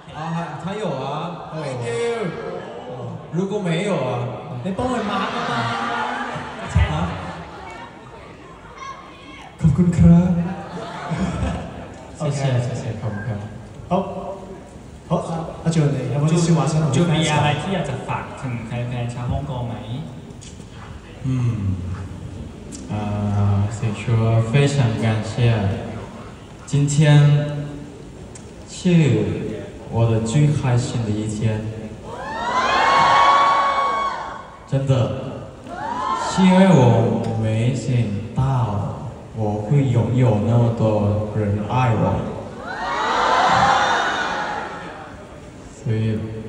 啊，他有啊。 Thank you。 如果没有啊， 你幫佢抹啊嘛。 啊？ขอบคุณครับ。謝謝謝謝，ขอบคุณครับ。 好，阿俊你有冇啲説話想同仲 fans มีอะไร講？ ที่อยากจะฝากถึงแฟนๆชาวฮ่องกงไหม想说非常感谢，今天是我的最开心的一天，真的，是因为我没想到我会拥有那么多人爱我，所以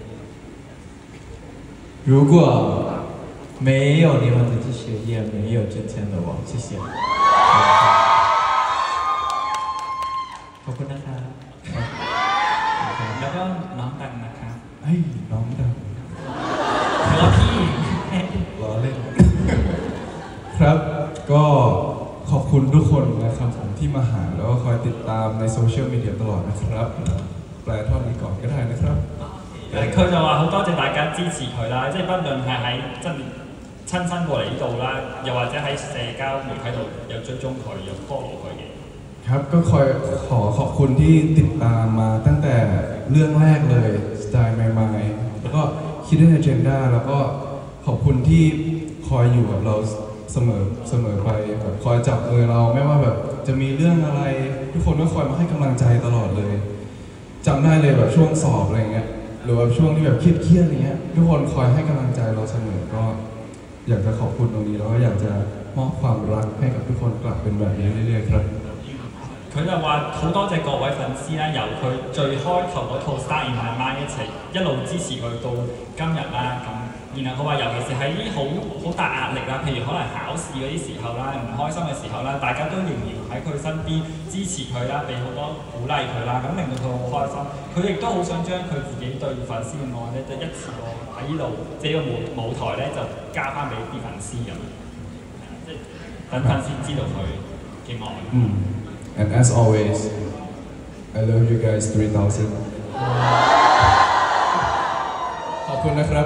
如果没有你们的支持，也没有今天的我，谢谢。ขอบคุณนะครับแล้วก็น้องกันนะครับเฮ้ยน้องดังหรือว่าพี่ล้อเล่น ครับก็ขอบคุณทุกคนนะครับผมที่มาหาแล้วก็คอยติดตามในโซเชียลมีเดียตลอดนะครับแปลท่อนนี้ก่อนก็ได้นะครับ佢就話好多謝大家支持佢啦，即係不論係喺真親身過嚟呢度啦，又或者喺社交媒體度有追蹤佢，有 follow 佢嘅。 ครับก็ขอบคุณที่ติดตามมาตั้งแต่เรื่องแรกเลยสไตล์ใหม่ๆแล้วก็ Hidden Agenda แล้วก็ขอบคุณที่คอยอยู่กับเราเสมอไปแบบคอยจับมือเราไม่ว่าแบบจะมีเรื่องอะไรทุกคนก็คอยมาให้กำลังใจตลอดเลยจำได้เลยแบบช่วงสอบอะไรเงี้ยหรือว่าช่วงที่แบบเครียดๆอะไรเงี้ยทุกคนคอยให้กำลังใจเราเสมอก็อยากจะขอบคุณตรงนี้แล้วก็อยากจะมอบความรักให้กับทุกคนกลับเป็นแบบนี้เรื่อยๆครับ佢就話好多謝各位粉絲啦，由佢最開頭嗰套 Star in My Mind 一路支持佢到今日啦咁。然後佢話尤其是喺啲好大壓力啦，譬如可能考試嗰啲時候啦，唔開心嘅時候啦，大家都仍然喺佢身邊支持佢啦，俾好多鼓勵佢啦，咁令到佢好開心。佢亦都好想將佢自己對粉絲嘅愛咧，就一次過喺呢度這個舞台咧就交翻俾啲粉絲咁，即係等粉絲知道佢嘅愛。 And as always, I love you guys 3000. ขอบคุณนะครับ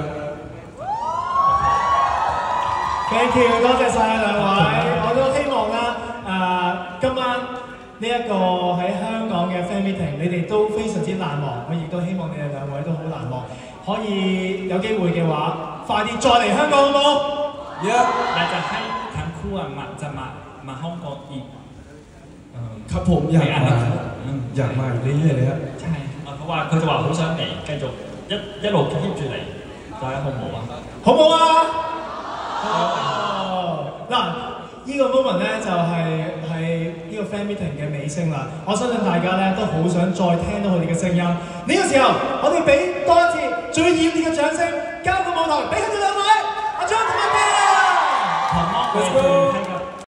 Thank you， 多謝晒兩位，我都希望啦，今晚呢一個喺香港嘅 fan meeting， 你哋都非常之難忘，我亦都希望你哋兩位都好難忘，可以有機會嘅話，快啲再嚟香港好冇？ และจะให้ทั้งคู่มาฮ่องกงอีกครับผมอยากมาเรื่อยๆเลยครับใช่佢就話好想嚟，繼續一路 keep 住嚟，大家好唔好啊？ 好唔好啊？嗱，呢個 moment 咧就係呢個 fan meeting 嘅尾聲啦。我相信大家咧都好想再聽到佢哋嘅聲音。呢個時候，我哋俾多一次最熱烈嘅掌聲，交個舞台俾佢哋兩位，阿張同阿 Ben。 Let's go。